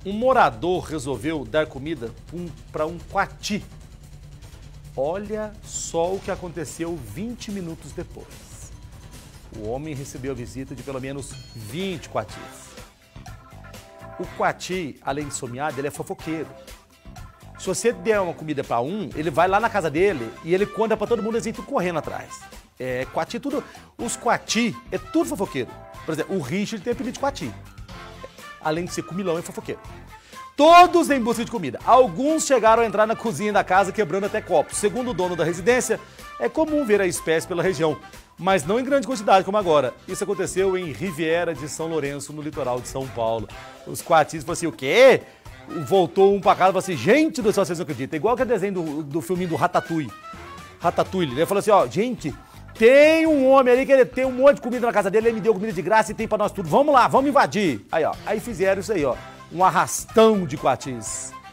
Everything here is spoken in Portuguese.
Um morador resolveu dar comida para um coati. Olha só o que aconteceu 20 minutos depois. O homem recebeu a visita de pelo menos 20 coatis. O coati, além de somiado, ele é fofoqueiro. Se você der uma comida para um, ele vai lá na casa dele e ele conta para todo mundo, eles vêm tudo correndo atrás. Coati, tudo. Os coati é tudo fofoqueiro. Por exemplo, o Richard tem apelido de coati. Além de ser comilão, é fofoqueiro. Todos em busca de comida. Alguns chegaram a entrar na cozinha da casa quebrando até copos. Segundo o dono da residência, é comum ver a espécie pela região, mas não em grande quantidade como agora. Isso aconteceu em Riviera de São Lourenço, no litoral de São Paulo. Os coatis falaram assim, o quê? Voltou um pra casa e falou assim, gente do céu, vocês não acreditam. Igual que é desenho do filminho do Ratatouille. Ratatouille. Ele falou assim, ó, gente, tem um homem ali que ele tem um monte de comida na casa dele, ele me deu comida de graça e tem pra nós tudo. Vamos lá, vamos invadir. Aí, ó, aí fizeram isso aí, ó. Um arrastão de coatis.